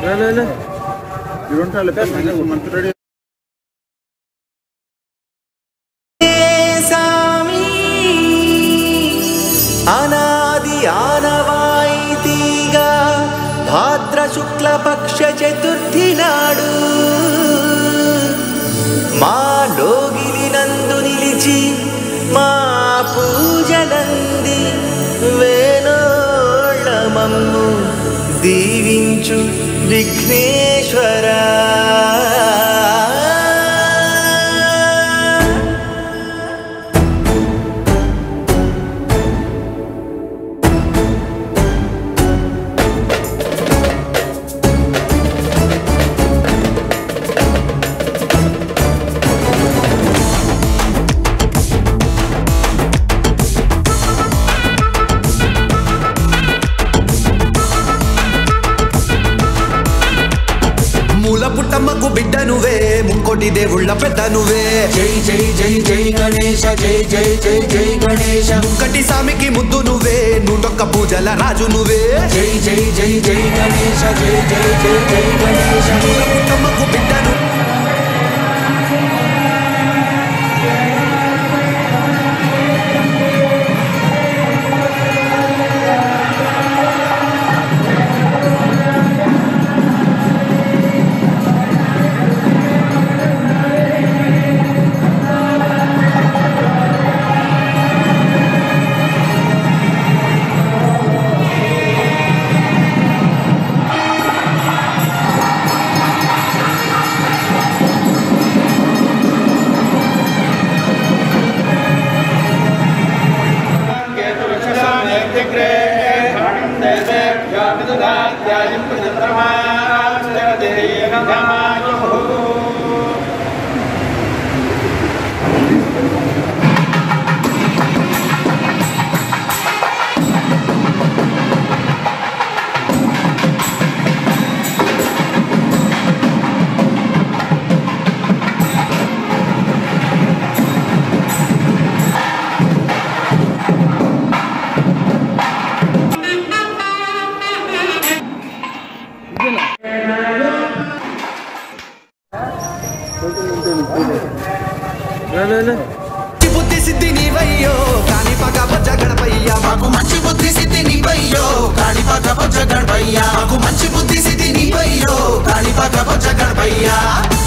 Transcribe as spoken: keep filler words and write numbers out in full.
అనాది ఆనవాయితీగా భాద్ర శుక్ల పక్ష చతుర్థి నాడు మా లోగిలి నందు నిలిచి మా పూజలంది వేణోళ్ళ మమ్ము దీవించు విఘ్నేశ్వరా. పుట్టమ్మకు బిడ్డ నువ్వే ముక్కోటి దేవుళ్ళ పెద్ద నువ్వే. జై జై జై జై గణేశ జై జై జై జై గణేశ. ముక్కటి సామికి ముద్దు నువ్వే నూటొక్క పూజల రాజు నువ్వే. జై జై జై జై గణేశ జై జై జై జై గణేశ. పుట్టమ్మకు బిడ్డ నువ్వు బుద్ధి సిద్ధి నీవయ్యో కాణిపాక బొజ్జ గణపయ్య. మాకు మంచి బుద్ధి సిద్ధి నీవయ్యో కాణిపాక బొజ్జ గణపయ్య. మాకు మంచి బుద్ధి సిద్ధి నీవయ్యో కాణిపాక బొజ్జ గణపయ్య.